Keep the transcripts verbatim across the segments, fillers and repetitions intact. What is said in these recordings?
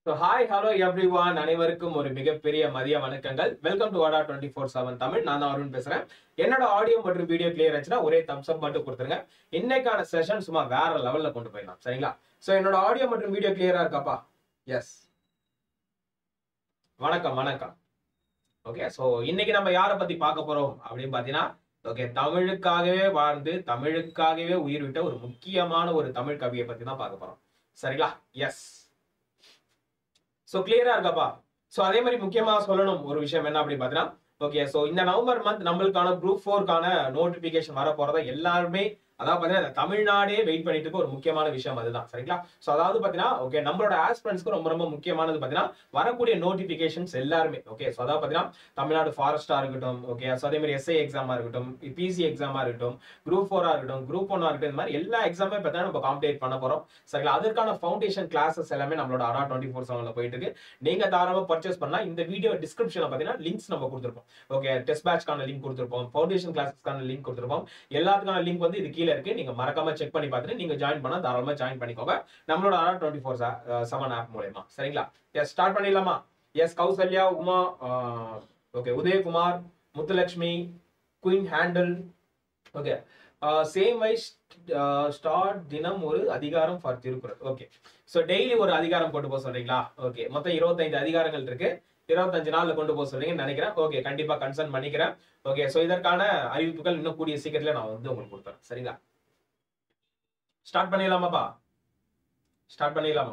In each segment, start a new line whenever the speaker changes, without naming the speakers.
So, hi, hello everyone. அனைவருக்கும் ஒரு மிகப்பெரிய மதிய வணக்கங்கள். Welcome to Adda two forty-seven Tamil. நான் தான் அருண் பேசுறேன். என்னோட ஆடியோ மற்றும் வீடியோ கிளியர் ஆச்சுன்னா ஒரே தம்ஸ் அப் மட்டும் கொடுத்துருங்க. இன்னைக்கான செஷன் சும்மா வேற லெவல்ல கொண்டு போயிடலாம். சரிங்களா? சோ என்னோட ஆடியோ மற்றும் வீடியோ கிளியரா இருக்காப்பா? எஸ். வணக்கம் வணக்கம். ஓகே, சோ இன்னைக்கு நம்ம யாரை பத்தி பார்க்க போறோம் அப்படின்னு பாத்தீங்கன்னா, ஓகே, தமிழுக்காகவே வாழ்ந்து தமிழுக்காகவே உயிர் விட்ட ஒரு முக்கியமான ஒரு தமிழ் கவியை பத்தி தான் பார்க்க போறோம். சரிங்களா? எஸ். சோ கிளியரா இருக்காப்பா? சோ அதே மாதிரி முக்கியமா சொல்லணும் ஒரு விஷயம் என்ன அப்படின்னு பாத்தீங்கன்னா, ஓகே, சோ இந்த நவம்பர் மந்த் நம்மளுக்கான குரூப் ஃபோர்க்கான நோட்டிபிகேஷன் வர போறதா எல்லாருமே அதாவது பாத்தீங்கன்னா தமிழ்நாடே வெயிட் பண்ணிட்டு இருக்க ஒரு முக்கியமான விஷயம் அதுதான். சரிங்களா? சோ அதாவது பாத்தீங்கன்னா, ஓகே, நம்மளோட ஆஸ்பிரண்ட்ஸ்க்கு ரொம்ப ரொம்ப முக்கியமானது பாத்தீங்கன்னா வரக்கூடிய நோட்டிபிகேஷன்ஸ் எல்லாருமே. ஓகே, சோ அதாவது பாத்தீங்கன்னா தமிழ்நாடு ஃபாரஸ்டா இருக்கட்டும், ஓகே, சோ அதே மாதிரி எஸ்ஐ எக்ஸாமா இருக்கட்டும், பிசி எக்ஸாமா இருக்கட்டும், குரூப் ஃபோரா இருக்கட்டும், குரூப் ஒன்னா இருக்கட்டும், இந்த மாதிரி எல்லா எக்ஸாமே பார்த்தா நம்ம காம்படேட் பண்ண போறோம். சரிங்களா? அதற்கான ஃபவுண்டேஷன் கிளாஸஸ் எல்லாமே நம்மளோட Adda two forty-seven போயிட்டு இருக்கு. நீங்க தாராளமா பர்ச்சேஸ் பண்ணலாம். இந்த வீடியோ டிஸ்கிரிப்ஷன்ல பாத்தீங்கன்னா லிங்க்ஸ் நம்ம கொடுத்துருப்போம். ஓகே, டெஸ்ட் பேட்ச்க்கான லிங்க் கொடுத்துருப்போம், ஃபவுண்டேஷன் கிளாஸஸ்க்கான லிங்க் கொடுத்துருப்போம். எல்லாத்துக்கான லிங்க் வந்து இது கீழே இருக்கு. நீங்க மறக்காம செக் பண்ணி பார்த்துட்டு நீங்க ஜாயின் பண்ணா தாராளமா ஜாயின் பண்ணிக்கோங்க நம்மளோட Adda two forty-seven ஆப் மூலமா. சரிங்களா? எஸ், ஸ்டார்ட் பண்ணிடலாமா? Yes, Kausalya, Uma, okay, Udhayakumar, Muthulakshmi, queen handle, okay, same wise start தினம் ஒரு அதிகாரம் for Thirukkural. Okay, so daily ஒரு அதிகாரம் கொண்டு போக சொல்றீங்களா? ஓகே, மொத்தம் இருபத்தைந்து அதிகாரங்கள் இருக்கு. இருபத்தஞ்சு நாள்ல கொண்டு போக சொல்றீங்கன்னு நினைக்கிறேன். ஓகே, கண்டிப்பா கன்சர்ன் பண்ணிக்கிறேன். ஓகே, சோ இதற்கான அறிவிப்புகள் இன்னும் கூடிய சீக்கிரத்துல நான் வந்து உங்களுக்கு கொடுத்துறேன். சரிங்களா? ஸ்டார்ட் பண்ணிடலாமாப்பா? ஸ்டார்ட் பண்ணிடலாமா?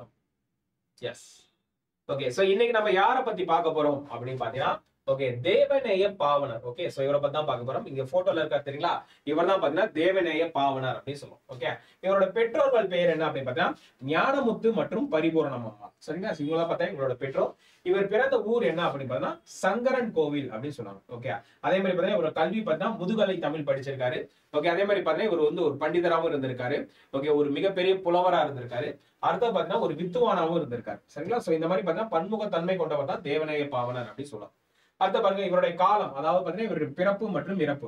எஸ். ஓகே, சோ இன்னைக்கு நம்ம யாரை பத்தி பார்க்க போறோம் அப்படின்னு பாத்தீங்கன்னா, okay, Devaneya Pavanar. Okay, so இவரை பத்தி தான் பார்க்க போறோம். இங்க போட்டோல இருக்காரு தெரியுங்களா? இவர் தான் பாத்தீங்கன்னா தேவநேய பாவனர் அப்படின்னு சொல்லுவோம். ஓகே, இவரோட பெற்றோர்கள் பெயர் என்ன அப்படின்னு பாத்தீங்கன்னா ஞானமுத்து மற்றும் பரிபூரணம் அம்மா. சரிங்களா? இவங்களா பார்த்தா இவரோட பெற்றோர். இவர் பிறந்த ஊர் என்ன அப்படின்னு பாத்தீங்கன்னா சங்கரன் கோவில் அப்படின்னு சொல்லுவாங்க. ஓகே, அதே மாதிரி பாத்தீங்கன்னா இவரோட கல்வி பார்த்தீங்கன்னா முதுகலை தமிழ் படிச்சிருக்காரு. ஓகே, அதே மாதிரி பாத்தீங்கன்னா இவர் வந்து ஒரு பண்டிதராகவும் இருந்திருக்காரு. ஓகே, ஒரு மிகப்பெரிய புலவரா இருந்திருக்காரு. அடுத்த பாத்தீங்கன்னா ஒரு வித்துவானாவும் இருந்திருக்காரு. சரிங்களா? சோ இந்த மாதிரி பாத்தீங்கன்னா பன்முகத்தன்மை கொண்டவர் தான் தேவநேய பாவனர் அப்படின்னு சொல்லலாம். அடுத்த பாருங்க இவருடைய காலம், அதாவது பாத்தீங்கன்னா இவருடைய பிறப்பு மற்றும் இறப்பு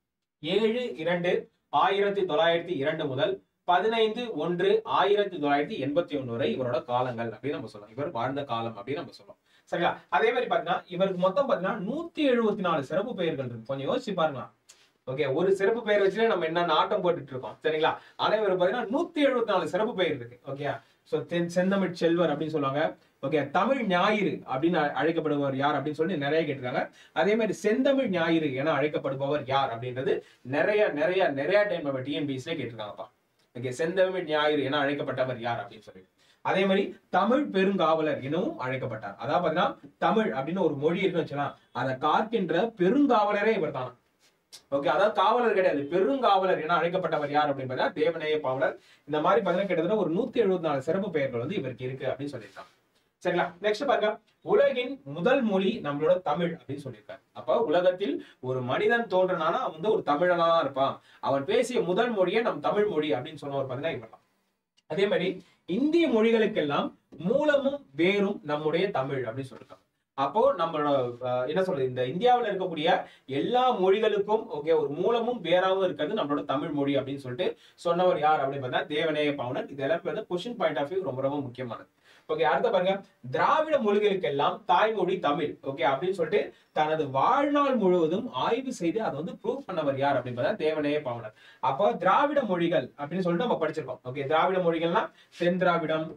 ஏழு இரண்டு ஆயிரத்தி தொள்ளாயிரத்தி இரண்டு முதல் பதினைந்து ஒன்று ஆயிரத்தி தொள்ளாயிரத்தி எண்பத்தி ஒண்ணு வரை இவரோட காலங்கள் அப்படின்னு நம்ம சொல்லலாம். இவர் வாழ்ந்த காலம் அப்படின்னு நம்ம சொல்லலாம். சரிங்களா? அதே மாதிரி பாத்தீங்கன்னா இவருக்கு மொத்தம் பாத்தீங்கன்னா நூத்தி எழுபத்தி நாலு சிறப்பு பெயர்கள் இருக்கு. கொஞ்சம் யோசிச்சு பாருங்க. ஓகே, ஒரு சிறப்பு பெயர் வச்சுட்டு நம்ம என்ன ஆட்டம் போட்டுட்டு இருக்கோம். சரிங்களா? ஆனா இவர் பாத்தீங்கன்னா நூத்தி எழுபத்தி நாலு சிறப்பு பெயர் இருக்கு. ஓகே, சோ செந்தமிழ் செல்வர் அப்படின்னு சொல்லுவாங்க. ஓகே, தமிழ் ஞாயிறு அப்படின்னு அழைக்கப்படுபவர் யார் அப்படின்னு சொல்லி நிறைய கேட்டிருக்காங்க. அதே மாதிரி செந்தமிழ் ஞாயிறு என அழைக்கப்படுபவர் யார் அப்படின்றது நிறைய நிறைய நிறைய டைம் நம்ம டிஎன்பிஎஸ்ல கேட்டிருக்காங்கப்பா. ஓகே, செந்தமிழ் ஞாயிறு என அழைக்கப்பட்டவர் யார் அப்படின்னு சொல்லி. அதே மாதிரி தமிழ் பெருங்காவலர் எனவும் அழைக்கப்பட்டார். அதாவது பாத்தீங்கன்னா தமிழ் அப்படின்னு ஒரு மொழி இருக்குன்னு வச்சுன்னா அதை காக்கின்ற பெருங்காவலரே இவர் தானா. ஓகே, அதாவது காவலர் கிடையாது, பெருங்காவலர் என அழைக்கப்பட்டவர் யார் அப்படின்னு பார்த்தா தேவநேய பாவனர். இந்த மாதிரி பாத்தீங்கன்னா கிட்டத்தட்ட ஒரு நூத்தி எழுபத்தி நாலு சிறப்பு பெயர்கள் வந்து இவருக்கு இருக்கு அப்படின்னு சொல்லியிருக்காங்க. சரிங்களா? நெக்ஸ்ட் பாருங்க, உலகின் முதல் மொழி நம்மளோட தமிழ் அப்படின்னு சொல்லியிருக்காரு. அப்ப உலகத்தில் ஒரு மனிதன் தோன்றனானா அவன் வந்து ஒரு தமிழனா தான் இருப்பான். அவன் பேசிய முதல் மொழியே நம் தமிழ் மொழி அப்படின்னு சொன்னவர் பாத்தீங்கன்னா இவர் தான். அதே மாதிரி இந்திய மொழிகளுக்கெல்லாம் மூலமும் வேரும் நம்முடைய தமிழ் அப்படின்னு சொல்லியிருக்காங்க. அப்போ நம்மளோட என்ன சொல்றது, இந்த இந்தியாவில் இருக்கக்கூடிய எல்லா மொழிகளுக்கும் ஓகே ஒரு மூலமும் வேறாவும் இருக்கிறது நம்மளோட தமிழ் மொழி அப்படின்னு சொல்லிட்டு சொன்னவர் யார் அப்படின்னு பார்த்தா தேவநேய பாவனர். இது எல்லாமே வந்து கொஸ்டின் பாயிண்ட் ஆஃப் வியூ ரொம்ப ரொம்ப முக்கியமானது. ஓகே, அடுத்த பாருங்க, திராவிட மொழிகளுக்கெல்லாம் தாய்மொழி தமிழ். ஓகே, அப்படின்னு சொல்லிட்டு தனது வாழ்நாள் முழுவதும் ஆய்வு செய்து அதை வந்து ப்ரூவ் பண்ணவர் யார் அப்படின்னு பார்த்தா தேவநேய பாவனர். அப்போ திராவிட மொழிகள் அப்படின்னு சொல்லிட்டு நம்ம படிச்சிருக்கோம். ஓகே, திராவிட மொழிகள்னா தென் திராவிடம்,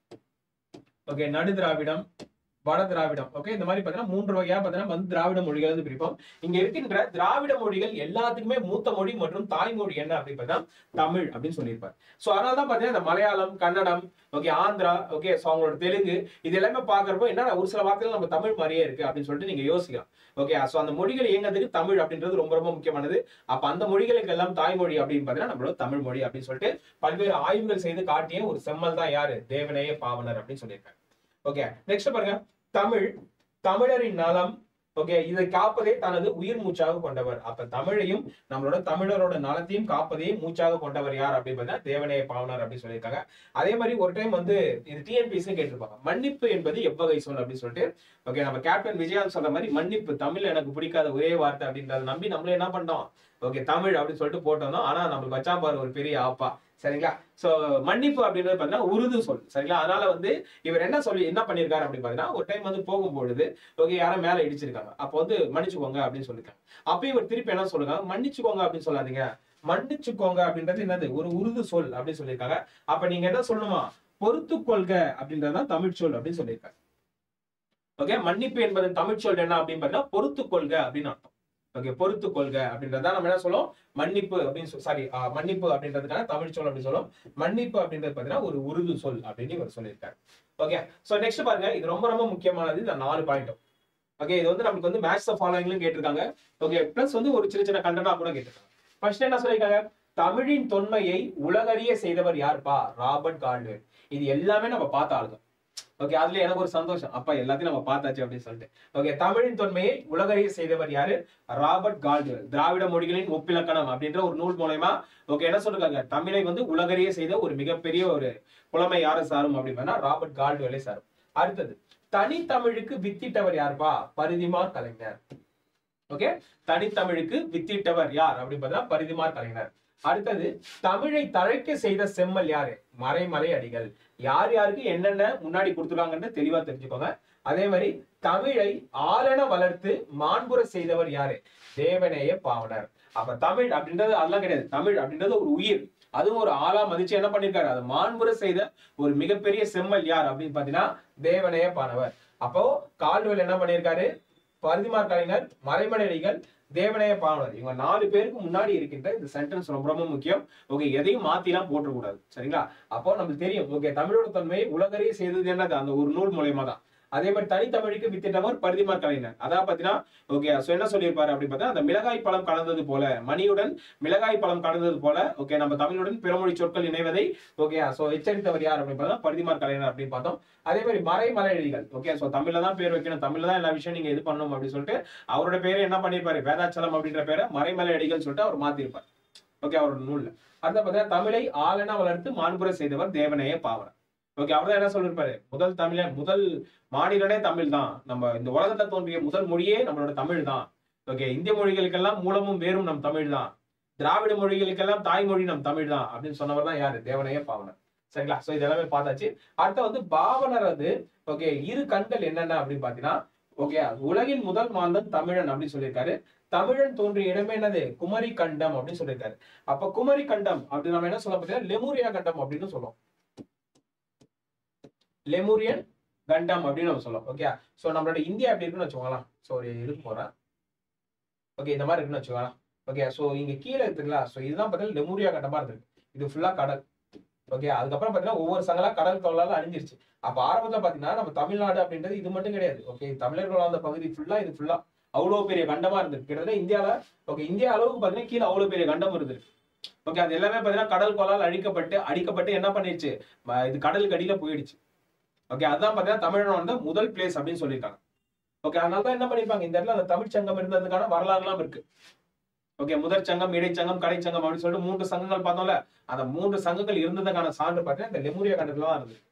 ஓகே, நடு திராவிடம், வட திராவிடம். ஓகே, இந்த மாதிரி பாத்தீங்கன்னா மூன்று வகையா பாத்தீங்கன்னா வந்து திராவிட மொழிகள் வந்து பிரிப்போம். இங்க இருக்கின்ற திராவிட மொழிகள் எல்லாத்துக்குமே மூத்த மொழி மற்றும் தாய்மொழி என்ன அப்படின்னு பார்த்தா தமிழ் அப்படின்னு சொல்லியிருப்பாரு. சோ அதனாலதான் பாத்தீங்கன்னா இந்த Malayalam, Kannada, okay, Andhra, okay, so அவங்களோட தெலுங்கு இது எல்லாமே பாக்குறப்போ என்ன ஒரு சில வார்த்தைகள் நம்ம தமிழ் மாதிரியே இருக்கு அப்படின்னு சொல்லிட்டு நீங்க யோசிக்கலாம். ஓகே, சோ அந்த மொழிகள் இயங்கிறதுக்கு தமிழ் அப்படின்றது ரொம்ப ரொம்ப முக்கியமானது. அப்ப அந்த மொழிகளுக்கு எல்லாம் தாய்மொழி அப்படின்னு பாத்தீங்கன்னா நம்மளோட தமிழ் மொழி அப்படின்னு சொல்லிட்டு பல்வேறு ஆய்வுகள் செய்து காட்டிய ஒரு செம்மல் தான் யாரு தேவநேய பாவனர் அப்படின்னு சொல்லியிருக்காங்க. ஓகே, நெக்ஸ்ட் பாருங்க, தமிழ் தமிழரின் நலம். ஓகே, இதை காப்பதே தனது உயிர் மூச்சாக கொண்டவர். அப்ப தமிழையும் நம்மளோட தமிழரோட நலத்தையும் காப்பதே மூச்சாக கொண்டவர் யார் அப்படின்னு பார்த்தா தேவநேய பாவனர் அப்படின்னு சொல்லியிருக்காங்க. அதே மாதிரி ஒரு டைம் வந்து இது டிஎன்பிஎஸ்சி கேட்டிருப்பாங்க, மன்னிப்பு என்பது எவ்வகை சொல் அப்படின்னு சொல்லிட்டு. ஓகே, நம்ம கேப்டன் விஜயகாந்த் சொல்ற மாதிரி மன்னிப்பு தமிழ் எனக்கு பிடிக்காத ஒரே வார்த்தை அப்படின்றத நம்பி நம்மளே என்ன பண்ணோம், ஓகே தமிழ் அப்படின்னு சொல்லிட்டு போட்டோம். ஆனா நம்மளுக்கு வச்சா பாரு ஒரு பெரிய ஆப்பா, சரிங்களா? சோ மன்னிப்பு அப்படின்றது பாத்தீங்கன்னா உருது சொல். சரிங்களா? அதனால வந்து இவர் என்ன சொல்லி என்ன பண்ணிருக்காரு அப்படின்னு பாத்தீங்கன்னா, ஒரு டைம் வந்து போகும்பொழுது ஓகே யாரோ மேல இடிச்சிருக்காங்க. அப்போ வந்து மன்னிச்சுக்கோங்க அப்படின்னு சொல்லிருக்காங்க. அப்ப இவர் திருப்பி என்ன சொல்லுங்க, மன்னிச்சுக்கோங்க அப்படின்னு சொல்லாதீங்க, மன்னிச்சுக்கோங்க அப்படின்றது என்னது ஒரு உருது சொல் அப்படின்னு சொல்லியிருக்காங்க. அப்ப நீங்க என்ன சொல்லணுமா, பொறுத்து கொள்க அப்படின்றதுதான் தமிழ் சொல் அப்படின்னு சொல்லியிருக்காங்க. ஓகே, மன்னிப்பு என்பது தமிழ் சொல் என்ன அப்படின்னு பாத்தீங்கன்னா பொறுத்து கொள்க அப்படின்னு அர்த்தம். ஓகே, பொறுத்து கொள்க அப்படின்றத நம்ம என்ன சொல்லுவோம், மன்னிப்பு அப்படின்னு சாரி மன்னிப்பு அப்படின்றதுக்கான தமிழ் சொல் அப்படின்னு சொல்லுவோம். மன்னிப்பு அப்படின்றது பாத்தீங்கன்னா ஒரு உருது சொல் அப்படின்னு இவர் சொல்லியிருக்காரு. ஓகே, சோ நெக்ஸ்ட் பாருங்க, இது ரொம்ப ரொம்ப முக்கியமானது இந்த நாலு பாயிண்ட். ஓகே, இது வந்து நமக்கு வந்து மேட்ச் தி ஃபாலோயிங்லயும் கேட்டிருக்காங்க. ஓகே, பிளஸ் வந்து ஒரு சின்ன சின்ன கண்டனா கூட கேட்டிருக்காங்க. ஃபர்ஸ்ட் என்ன சொல்லிருக்காங்க, தமிழின் தொன்மையை உலகறிய செய்தவர் யாருப்பா, ராபர்ட் கால்டுவெல். இது எல்லாமே நம்ம பார்த்த ஆளுங்க. ஓகே, அதுல எனக்கு ஒரு சந்தோஷம், அப்பா எல்லாத்தையும் நம்ம பார்த்தாச்சு அப்படின்னு சொல்லிட்டு. ஓகே, தமிழின் தொன்மையை உலகறிய செய்தவர் யாரு, ராபர்ட் கால்டுவெல். திராவிட மொழிகளின் ஒப்பிலக்கணம் அப்படின்ற ஒரு நூல் மூலமா ஓகே என்ன சொல்றாங்க, தமிழை வந்து உலகறிய செய்த ஒரு மிகப்பெரிய ஒரு புலமை யாரு சாரும் அப்படின்னா ராபர்ட் கால்டுவெலே சாரும். அடுத்தது, தனித்தமிழுக்கு வித்திட்டவர் யாருப்பா, பரிதிமார் கலைஞர். ஓகே, தனித்தமிழுக்கு வித்திட்டவர் யார் அப்படின்னு பார்த்தா பரிதிமார் கலைஞர். அடுத்தது, தமிழை தழைக்க செய்த செம்மல் யாரு, மறைமலை அடிகள். யார் யாருக்கு என்னென்ன முன்னாடி கொடுத்துருக்காங்கன்னு தெளிவா தெரிஞ்சுக்கோங்க. அதே மாதிரி தமிழை ஆளென வளர்த்து மாண்புற செய்தவர் யாரு, தேவநேய பாவனர். அப்ப தமிழ் அப்படின்றது அதெல்லாம் கிடையாது, தமிழ் அப்படின்றது ஒரு உயிர், அதுவும் ஒரு ஆளா மதிச்சு என்ன பண்ணிருக்காரு, அதை மாண்புற செய்த ஒரு மிகப்பெரிய செம்மல் யார் அப்படின்னு பாத்தீங்கன்னா தேவநேய பாவனர். அப்போ கால்டுவெல் என்ன பண்ணிருக்காரு, பரிதிமார் கலைஞர், மறைமலை அடிகள், தேவநேய பாவனர். இவங்க நாலு பேருக்கு முன்னாடி இருக்கின்ற இந்த சென்டென்ஸ் ரொம்ப ரொம்ப முக்கியம். ஓகே, எதையும் மாத்தி எல்லாம் போட்டுக்கூடாது. சரிங்களா? அப்போ நமக்கு தெரியும் ஓகே தமிழோட தன்மை உலகறிய செய்தது என்னது, அந்த ஒரு நூல் மூலயமா தான். அதே மாதிரி தனித்தமிழுக்கு வித்திட்டவர் பரிதிமார் கலைஞர். அதான் பாத்தீங்கன்னா ஓகே சோ என்ன சொல்லியிருப்பாரு அப்படின்னு பார்த்தா, அந்த மிளகாய் பழம் கலந்தது போல, மணியுடன் மிளகாய் பழம் கலந்தது போல ஓகே நம்ம தமிழுடன் பிறமொழி சொற்கள் இணைவதை ஓகே சோ எச்சரித்தவர் யார் அப்படின்னு பார்த்தா பரிதிமார் கலைஞர் அப்படின்னு பார்த்தோம். அதே மாதிரி மறைமலை அடிகள். ஓகே சோ தமிழ்ல தான் பேர் வைக்கணும், தமிழ்ல தான் எல்லா விஷயம் நீங்க இது பண்ணணும் அப்படின்னு சொல்லிட்டு அவரோட பேரை என்ன பண்ணிருப்பாரு, வேதாச்சலம் அப்படின்ற பேரை மறைமலை அடிகள் சொல்லிட்டு அவர் மாத்திருப்பார். ஓகே, அவரோட நூல்ல. அடுத்த பார்த்தீங்கன்னா தமிழை ஆளென வளர்த்து மாண்புற செய்தவர் தேவநேய பாவனர். ஓகே, அவர்தான் என்ன சொல்லிருப்பாரு, முதல் தமிழன் முதல் மாநிலனே தமிழ் தான், நம்ம இந்த உலகத்துல தோன்றிய முதல் மொழியே நம்மளோட தமிழ் தான். ஓகே, இந்திய மொழிகளுக்கெல்லாம் மூலமும் வேறும் நம் தமிழ் தான், திராவிட மொழிகளுக்கெல்லாம் தாய்மொழி நம் தமிழ் தான் அப்படின்னு சொன்னவர் தான் யாரு, தேவநேய பாவனர். சரிங்களா? சோ இது எல்லாமே பார்த்தாச்சு. அடுத்த வந்து பாவனர் வந்து ஓகே இரு கண்கள் என்னென்ன அப்படின்னு பாத்தீங்கன்னா ஓகே உலகின் முதல் மாந்தன் தமிழன் அப்படின்னு சொல்லியிருக்காரு. தமிழன் தோன்றிய இடமே என்னது, குமரி கண்டம் அப்படின்னு சொல்லியிருக்காரு. அப்ப குமரி கண்டம் அப்படின்னு நம்ம என்ன சொல்ல பார்த்தீங்கன்னா லெமூரியா கண்டம் அப்படின்னு சொல்லுவோம். லெமூரியன் கண்டம் அப்படின்னு நம்ம சொல்லுவோம். ஓகே, சோ நம்மளோட இந்தியா எப்படி இருக்குன்னு வச்சுக்கோங்களேன். சோ ஒரு இருக்கு போறேன். ஓகே, இந்த மாதிரி இருக்குன்னு வச்சுக்கோங்களேன். ஓகே, சோ இங்க கீழே இருக்குங்களா, சோ இதுதான் பார்த்தீங்கன்னா லெமூரியா கண்டமா இருக்கு. இது ஃபுல்லா கடல். ஓகே, அதுக்கப்புறம் பாத்தீங்கன்னா ஒவ்வொரு சங்கலா கடல் கொள்ளால அழிஞ்சிருச்சு. அப்ப ஆரம்பத்துல பாத்தீங்கன்னா நம்ம தமிழ்நாடு அப்படின்றது இது மட்டும் கிடையாது. ஓகே, தமிழர்கள் வாழ்ந்த பகுதி ஃபுல்லா இது ஃபுல்லா அவ்வளவு பெரிய கண்டமா இருந்திருக்கு. கிட்டத்தட்ட இந்தியால ஓகே இந்தியா அளவுக்கு பாத்தீங்கன்னா கீழே அவ்வளவு பெரிய கண்டம் இருந்திருக்கு. ஓகே, அது எல்லாமே பாத்தீங்கன்னா கடல் கொள்ளால் அழிக்கப்பட்டு அடிக்கப்பட்டு என்ன பண்ணிடுச்சு, இது கடலுக்கு அடியில போயிடுச்சு. ஓகே, அதான் பாத்தீங்கன்னா தமிழன் வந்து முதல் பிளேஸ் அப்படின்னு சொல்லியிருக்காங்க. ஓகே, அதனாலதான் என்ன பண்ணிருப்பாங்க, இந்த இடத்துல அந்த தமிழ் சங்கம் இருந்ததுக்கான வரலாறு எல்லாம் இருக்கு. ஓகே, முதற் சங்கம், இடைச்சங்கம், கடைச்சங்கம் அப்படின்னு சொல்லிட்டு மூன்று சங்கங்கள் பார்த்தோம்ல, அந்த மூன்று சங்கங்கள் இருந்ததுக்கான சான்று பார்த்தீங்கன்னா இந்த லெமூரியா கண்டத்துல தான் இருந்தது.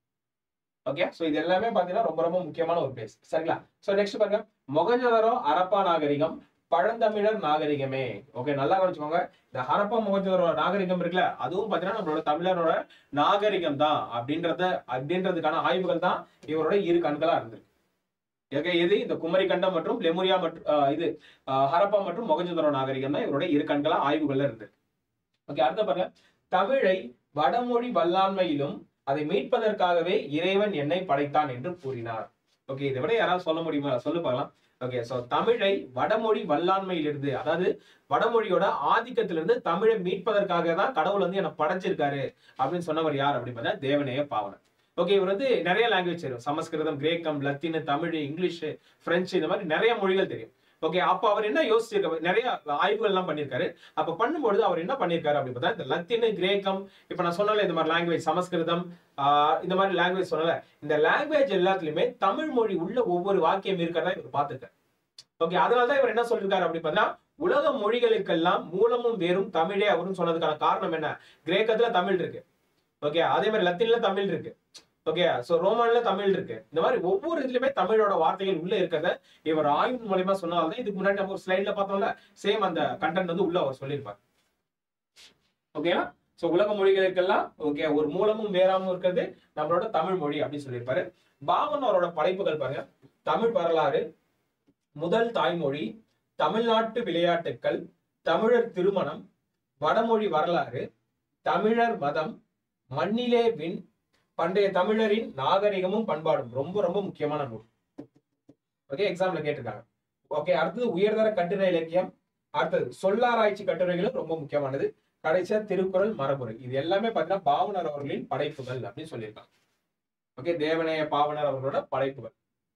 ஓகே, சோ இது எல்லாமே பாத்தீங்கன்னா ரொம்ப ரொம்ப முக்கியமான ஒரு பிளேஸ். சரிங்களா? சோ நெக்ஸ்ட் பாருங்க, மொகஞ்சதாரோ ஹரப்பா நாகரிகம், பழந்தமிழர் நாகரிகமே. ஓகே, நல்லா கவனிச்சுக்கோங்க. இந்த ஹரப்பா மொகஞ்சதாரோ நாகரிகம் இருக்குல்ல, அதுவும் பாத்தீங்கன்னா நம்மளோட தமிழரோட நாகரிகம் தான் அப்படின்றத அப்படின்றதுக்கான ஆய்வுகள் தான் இவரோட இரு கண்களா இருந்திருக்கு. எது இந்த குமரி கண்டம் மற்றும் லெமூரியா மற்றும் இது ஹரப்பா மற்றும் மொகஞ்சதாரோ நாகரிகம் தான் இவரோட இரு கண்களா ஆய்வுகள்ல இருந்திருக்கு. ஓகே, அடுத்த பாருங்க, தமிழை வடமொழி வல்லாண்மையிலும் அதை மீட்பதற்காகவே இறைவன் என்னை படைத்தான் என்று கூறினார். ஓகே, இதை விட யாராவது சொல்ல முடியுமா, சொல்லு பார்க்கலாம். ஓகே, சோ தமிழை வடமொழி வல்லாண்மையிலிருந்து, அதாவது வடமொழியோட ஆதிக்கத்திலிருந்து தமிழை மீட்பதற்காக தான் கடவுள் வந்து என்ன படைச்சிருக்காரு அப்படின்னு சொன்னவர் யார் அப்படின்னு பார்த்தா தேவநேய பாவனர். ஓகே, இவர் வந்து நிறைய லாங்குவேஜ் தெரியும், சமஸ்கிருதம், கிரேக்கம், லத்தீன், தமிழ், இங்கிலீஷ், பிரெஞ்சு, இந்த மாதிரி நிறைய மொழிகள் தெரியும். ஓகே, அப்ப அவர் என்ன யோசிச்சிருக்காரு, நிறைய ஆய்வுகள் எல்லாம் பண்ணிருக்காரு. அப்ப பண்ணும்போது அவர் என்ன பண்ணிருக்காரு அப்படின்னு பார்த்தா இந்த லத்தீன், கிரேக்கம், இப்ப நான் சொன்னால இந்த மாதிரி லாங்குவேஜ், சமஸ்கிருதம், ஆஹ் இந்த மாதிரி லாங்குவேஜ் சொன்னல, இந்த லாங்குவேஜ் எல்லாத்துலயுமே தமிழ் மொழி உள்ள ஒவ்வொரு வாக்கியம் இருக்கிறதா இவர் பார்த்திருக்காரு. ஓகே, அதனாலதான் இவர் என்ன சொல்லிருக்காரு அப்படின்னு பார்த்தா, உலக மொழிகளுக்கெல்லாம் மூலமும் வேறும் தமிழே அவரும் சொன்னதுக்கான காரணம் என்ன, கிரேக்கத்துல தமிழ் இருக்கு. ஓகே, அதே மாதிரி லத்தீன்ல தமிழ் இருக்கு. ஓகே, சோ ரோமான்ல தமிழ் இருக்கு. இந்த மாதிரி ஒவ்வொரு இதுலயுமே தமிழோட வார்த்தைகள் உள்ள இருக்கிறத இவர் ஆய்வு மூலமா சொன்னால்தான், இதுக்கு முன்னாடி நம்ம ஒரு ஸ்லைட்ல பார்த்தோம்ல, சேம் அந்த கண்டென்ட் வந்து உள்ள அவர் சொல்லியிருப்பார். ஓகேனா, சோ உலக மொழிகளுக்கெல்லாம் ஓகே ஒரு மூலமும் வேறாமும் இருக்கிறது நம்மளோட தமிழ் மொழி அப்படின்னு சொல்லியிருப்பாரு. பாவனரோட படைப்புகள் பாருங்க, தமிழ் வரலாறு, முதல் தாய்மொழி, தமிழ்நாட்டு விளையாட்டுக்கள், தமிழர் திருமணம், வடமொழி வரலாறு, தமிழர் மதம், மண்ணிலே விண், பண்டைய தமிழரின் நாகரிகமும் பண்பாடும். ரொம்ப ரொம்ப முக்கியமான நூல். ஓகே, எக்ஸாம்ல கேட்டிருக்காங்க. ஓகே, அடுத்தது உயர்தர கட்டுரை இலக்கியம், அடுத்தது சொல்லாராய்ச்சி கட்டுரைகளும் ரொம்ப முக்கியமானது. கடைசியா திருக்குறள், மரபுரை. இது எல்லாமே பாத்தீங்கன்னா பாவனர் அவர்களின் படைப்புகள் அப்படின்னு சொல்லியிருக்காங்க. ஓகே, தேவநேய பாவனர் அவர்களோட படைப்புகள்.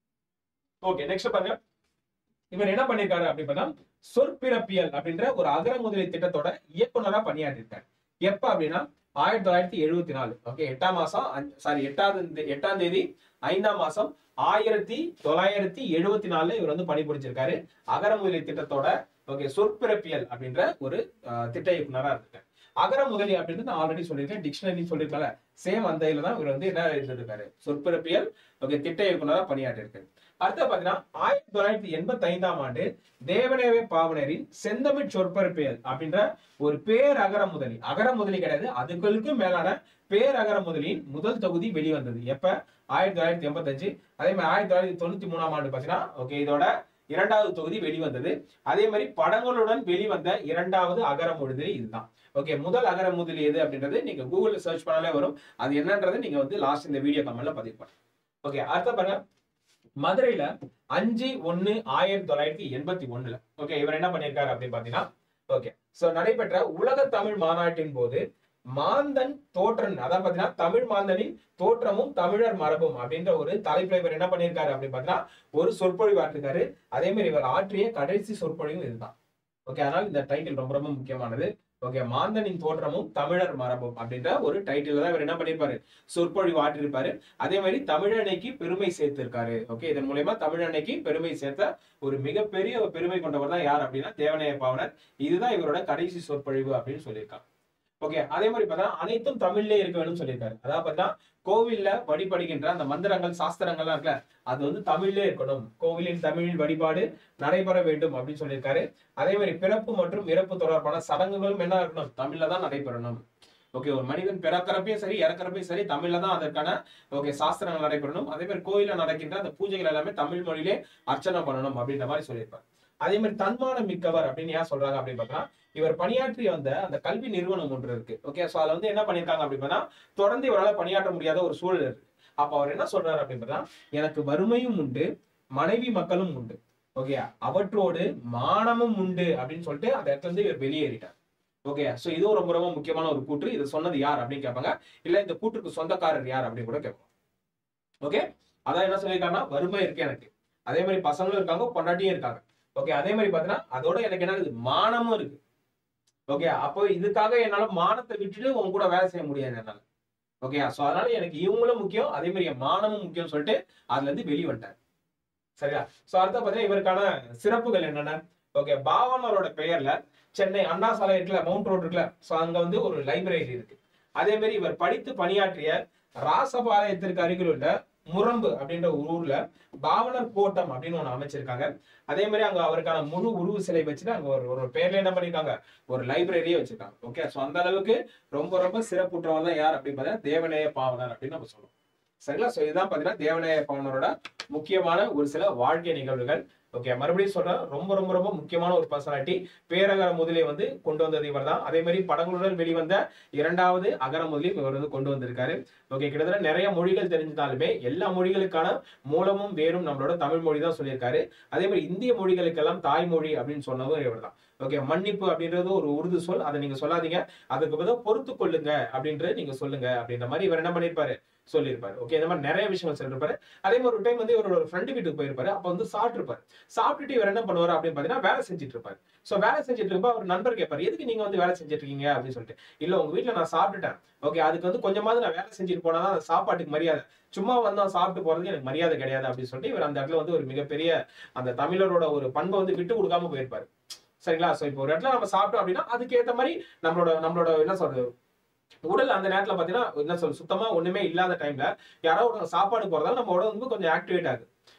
ஓகே, நெக்ஸ்ட் பாருங்க, இவர் என்ன பண்ணிருக்காரு அப்படின்னு பார்த்தா சொற்பிறப்பியல் அப்படின்ற ஒரு அகர முதலி திட்டத்தோட இயக்குனரா பணியாற்றிருக்காரு. எப்ப அப்படின்னா ஆயிரத்தி தொள்ளாயிரத்தி எழுபத்தி நாலு ஓகே எட்டாம் மாசம் சாரி எட்டாவது எட்டாம் தேதி ஐந்தாம் மாசம் ஆயிரத்தி தொள்ளாயிரத்தி எழுபத்தி நாலுல இவர் வந்து பணிபுரிச்சிருக்காரு. அகர முதலி திட்டத்தோட ஓகே சொற்பிறப்பியல் அப்படின்ற ஒரு திட்ட இயக்குனரா இருக்காரு. அகர முதலி அப்படின்னு நான் ஆல்ரெடி சொல்லியிருக்கேன், டிக்ஷனரி சொல்லியிருக்கல, சேம் அந்த இதுல தான் இவர் வந்து என்ன எழுதிருக்காரு, சொற்பிறப்பியல் ஓகே திட்ட இயக்குனரா பணியாற்றிருக்காரு. அடுத்த பாத்தீங்கன்னா ஆயிரத்தி தொள்ளாயிரத்தி எண்பத்தி ஐந்தாம் ஆண்டு தேவநேய பாவனரின் செந்தமிழ் சொற்பிறப்பியல் அப்படின்ற ஒரு பேர் அகர முதலி, அகர முதலி கிடையாது, அதுகளுக்கு மேலான பேர் அகர முதலியின் முதல் தொகுதி வெளிவந்தது. எப்ப ஆயிரத்தி தொள்ளாயிரத்தி எண்பத்தி அஞ்சு. அதே மாதிரி ஆயிரத்தி தொள்ளாயிரத்தி தொண்ணூத்தி மூணாம் ஆண்டு பாத்தீங்கன்னா ஓகே இதோட இரண்டாவது தொகுதி வெளிவந்தது. அதே மாதிரி படங்களுடன் வெளிவந்த இரண்டாவது அகர முதலி இதுதான். ஓகே, முதல் அகர முதலி எது அப்படின்றது நீங்க கூகுள்ல சர்ச் பண்ணாலே வரும். அது என்னன்றது நீங்க வந்து லாஸ்ட் இந்த வீடியோ கமெண்ட்ல பதிவு பண்ணுங்க. ஓகே, அடுத்த பாருங்க, மதுரையில அஞ்சு ஒன்னு ஆயிரத்தி தொள்ளாயிரத்தி எண்பத்தி ஒண்ணுல ஓகே இவர் என்ன பண்ணிருக்காரு அப்படின்னு பாத்தீங்கன்னா ஓகே சோ நடைபெற்ற உலக தமிழ் மாநாட்டின் போது மாந்தன் தோற்றன், அதான் பாத்தீங்கன்னா தமிழ் மாந்தனின் தோற்றமும் தமிழர் மரபும் அப்படின்ற ஒரு தலைப்புல இவர் என்ன பண்ணிருக்காரு அப்படின்னு பாத்தீங்கன்னா ஒரு சொற்பொழிவு ஆற்றிருக்காரு. அதே மாதிரி இவர் ஆற்றிய கடைசி சொற்பொழிவும் இதுதான். ஓகே, அதனால இந்த டைட்டில் ரொம்ப ரொம்ப முக்கியமானது. ஓகே, மாந்தனின் தோற்றமும் தமிழர் மரபும் அப்படின்ற ஒரு டைட்டில் தான் இவர் என்ன பண்ணிருப்பாரு, சொற்பொழிவு ஆற்றிருப்பாரு. அதே மாதிரி தமிழன்னைக்கு பெருமை சேர்த்திருக்காரு. ஓகே, இதன் மூலமா தமிழன்னைக்கு பெருமை சேர்த்த ஒரு மிகப்பெரிய பெருமை கொண்டவர் தான் யார் அப்படின்னா தேவநேய பாவனர். இதுதான் இவரோட கடைசி சொற்பொழிவு அப்படின்னு சொல்லியிருக்காங்க. ஓகே, அதே மாதிரி பார்த்தா அனைத்தும் தமிழ்லயே இருக்க வேணும்னு சொல்லியிருக்காரு. அதாவது பார்த்தா கோவில்ல வழிபடுகின்ற அந்த மந்திரங்கள் சாஸ்திரங்கள்லாம் இருக்குல்ல, அது வந்து தமிழ்லே இருக்கணும், கோவிலின் தமிழில் வழிபாடு நடைபெற வேண்டும் அப்படின்னு சொல்லியிருக்காரு. அதே மாதிரி பிறப்பு மற்றும் இறப்பு தொடர்பான சடங்குகளும் என்ன இருக்கணும், தமிழ்ல தான் நடைபெறணும். ஓகே, ஒரு மனிதன் பிறக்கிறப்பையும் சரி இறக்கிறப்பையும் சரி தமிழ்ல தான் அதற்கான ஓகே சாஸ்திரங்கள் நடைபெறணும். அதே மாதிரி கோயில நடக்கின்ற அந்த பூஜைகள் எல்லாமே தமிழ் மொழியிலே அர்ச்சனை பண்ணணும் அப்படின்ற மாதிரி சொல்லியிருப்பாரு. அதே மாதிரி தன்மானம் மிக்கவர் அப்படின்னு ஏன் சொல்றாங்க அப்படின்னு பார்த்தா இவர் பணியாற்றி வந்த அந்த கல்வி நிறுவனம் ஒன்று இருக்கு. ஓகே, சோ அதுல வந்து என்ன பண்ணிருக்காங்க அப்படின்னா தொடர்ந்து இவரால் பணியாற்ற முடியாத ஒரு சூழல் இருக்கு. அப்ப அவர் என்ன சொல்றாரு அப்படின்னா எனக்கு வறுமையும் உண்டு, மனைவி மக்களும் உண்டு, ஓகே அவற்றோடு மானமும் உண்டு அப்படின்னு சொல்லிட்டு அந்த இடத்துல இருந்து இவர் வெளியேறிட்டார். ஓகே, சோ இதுவும் ரொம்ப ரொம்ப முக்கியமான ஒரு கூற்று. இது சொன்னது யார் அப்படின்னு கேட்பாங்க, இல்ல இந்த கூற்றுக்கு சொந்தக்காரர் யார் அப்படின்னு கூட கேட்பாங்க. ஓகே, அதான் என்ன சொல்லியிருக்காங்கன்னா வறுமை இருக்கு எனக்கு, அதே மாதிரி பசங்களும் இருக்காங்க, பொண்டாட்டியும் இருக்காங்க. ஓகே, அதே மாதிரி பாத்தீங்கன்னா அதோட எனக்கு என்ன இருக்குது, மானமும் இருக்கு. ஓகே, அப்போ இதுக்காக என்னால மானத்தை விட்டுட்டு உங்க கூட வேலை செய்ய முடியாது என்னால. ஓகே, சோ அதனால எனக்கு இவங்களும் முக்கியம், அதே மாதிரி என் மானமும் முக்கியம் சொல்லிட்டு அதுல இருந்து வெளிவட்டார். சரியா? சோ அடுத்த பாத்தீங்கன்னா இவருக்கான சிறப்புகள் என்னென்ன, ஓகே பாவனரோட பெயர்ல சென்னை அண்ணா சாலை இருக்குல்ல, மவுண்ட் ரோடு இருக்குல்ல, சோ அங்க வந்து ஒரு லைப்ரரி இருக்கு. அதே மாதிரி இவர் படித்து பணியாற்றிய ராசபாளையத்திற்கு அருகில் உள்ள முரம்பு அப்படின்ற ஒரு ஊர்ல பாவனர் கோட்டம் அப்படின்னு ஒண்ணு அமைச்சிருக்காங்க. அதே மாதிரி அங்க அவருக்கான முழு உருவு சிலை வச்சுட்டு அங்க ஒரு ஒரு பேர்ல என்ன பண்ணிருக்காங்க, ஒரு லைப்ரரியே வச்சிருக்காங்க. ஓகே, சோ அந்த அளவுக்கு ரொம்ப ரொம்ப சிறப்புற்றவர் தான் யார் அப்படின்னு பார்த்தா தேவநேய பாவனர் அப்படின்னு நம்ம சொல்லுவோம். சரிங்களா? சோ இதுதான் பாத்தீங்கன்னா தேவநேய பாவனரோட முக்கியமான ஒரு சில வாழ்க்கை நிகழ்வுகள். ஓகே, மறுபடியும் சொல்றேன், ரொம்ப ரொம்ப ரொம்ப முக்கியமான ஒரு பர்சனாலிட்டி. பேரகர முதலை வந்து கொண்டு வந்தது இவர் தான். அதே மாதிரி படங்களுடன் வெளிவந்த இரண்டாவது அகர முதலையும் இவர் வந்து கொண்டு வந்திருக்காரு. ஓகே, கிட்டத்தட்ட நிறைய மொழிகள் தெரிஞ்சாலுமே எல்லா மொழிகளுக்கான மூலமும் வேறும் நம்மளோட தமிழ் மொழி தான் சொல்லியிருக்காரு. அதே மாதிரி இந்திய மொழிகளுக்கெல்லாம் தாய்மொழி அப்படின்னு சொன்னதும் இவர் தான். ஓகே, மன்னிப்பு அப்படின்றது ஒரு உருது சொல், அதை நீங்க சொல்லாதீங்க, அதுக்கு பதிலாக பொறுத்து கொள்ளுங்க அப்படின்றது நீங்க சொல்லுங்க அப்படின்ற மாதிரி இவர் என்ன பண்ணிருப்பாரு, சொல்லியிருப்பாரு. ஓகே, இந்த மாதிரி நிறைய விஷயங்கள் சொல்லிருப்பாரு. அதே மாதிரி ஒரு டைம் வந்து இவரோட ஃப்ரெண்டு வீட்டுக்கு போயிருப்பாரு. அப்ப வந்து சாப்பிட்டு இருப்பாரு. சாப்பிட்டுட்டு இவர் என்ன பண்ணுவாரு அப்படின்னு பாத்தீங்கன்னா வேலை செஞ்சுட்டு இருப்பாரு. சோ வேலை செஞ்சுட்டு இருப்பா அவர் நண்பர் கேட்பாரு, எதுக்கு நீங்க வந்து வேலை செஞ்சுட்டு இருக்கீங்க அப்படின்னு சொல்லிட்டு. இல்ல உங்க வீட்டுல நான் சாப்பிட்டுட்டேன், ஓகே அதுக்கு வந்து கொஞ்சமாவது நான் வேலை செஞ்சுட்டு போனாதான் அந்த சாப்பாட்டுக்கு மரியாதை, சும்மா வந்து சாப்பிட்டு போறதுக்கு எனக்கு மரியாதை கிடையாது அப்படின்னு சொல்லிட்டு இவர் அந்த இடத்துல வந்து ஒரு மிகப்பெரிய அந்த தமிழரோட ஒரு பண்பை வந்து விட்டு கொடுக்காம போயிருப்பாரு. சரிங்களா? சோ இப்போ ஒரு இடத்துல நம்ம சாப்பிட்டோம் அப்படின்னா அதுக்கு ஏத்த மாதிரி நம்மளோட நம்மளோட என்ன சொல்றது உடல் அந்த நேரத்துல பாத்தீங்கன்னா என்ன சொல்ற சுத்தமா ஒண்ணுமே இல்லாத டைம்ல யாராவது சாப்பாடு போறதால நம்ம உடல் வந்து கொஞ்சம் ஆக்டிவேட் ஆகுது.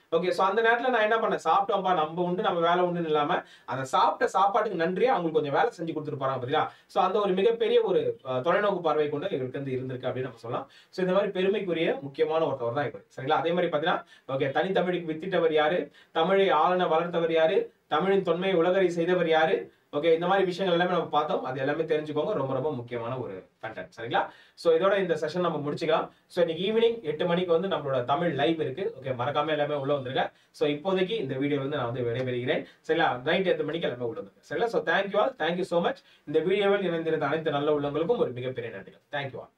ஓகே, சோ அந்த நேரத்துல நான் என்ன பண்ணேன், சாப்பிட்டோம்பா நம்ம உண்டு நம்ம வேலை உண்டுன்னு இல்லாம அந்த சாப்பிட்ட சாப்பாட்டுக்கு நன்றியா அவங்களுக்கு கொஞ்சம் வேலை செஞ்சு கொடுத்துட்டு போறாங்க பாத்தீங்களா. சோ அந்த ஒரு மிகப்பெரிய ஒரு தொலைநோக்கு பார்வை கொண்டு இவருக்கு வந்து இருந்திருக்கு அப்படின்னு நம்ம சொல்லலாம். சோ இந்த மாதிரி பெருமைக்குரிய முக்கியமான ஒருத்தவர் தான் இவர். சரிங்களா. அதே மாதிரி பாத்தீங்கன்னா ஓகே, தனி தமிழுக்கு வித்திட்டவர் யாரு, தமிழை ஆளன வளர்த்தவர் யாரு, தமிழின் தொன்மையை உலகறி செய்தவர் யாரு. ஓகே, இந்த மாதிரி விஷயங்கள் எல்லாமே நம்ம பார்த்தோம். அது எல்லாமே தெரிஞ்சுக்கோங்க, ரொம்ப ரொம்ப முக்கியமான ஒரு கண்டென்ட். சரிங்களா. சோ இதோட இந்த செஷன் நம்ம முடிச்சுக்கலாம். சோ இன்னைக்கு ஈவினிங் எட்டு மணிக்கு வந்து நம்மளோட தமிழ் லைவ் இருக்கு. ஓகே, மறக்காம எல்லாமே உள்ள வந்துருங்க. சோ இப்போதைக்கு இந்த வீடியோ வந்து நான் வந்து விடைபெறுகிறேன். சரிங்களா. நைட் எட்டு மணிக்கு எல்லாமே உள்ள வந்துருங்க. சரிங்களா. So thank you all, thank you so much. இந்த வீடியோவில் இணைந்திருந்த அனைத்து நல்ல உள்ளவங்களுக்கும் ஒரு மிகப்பெரிய நன்றி. Thank you all.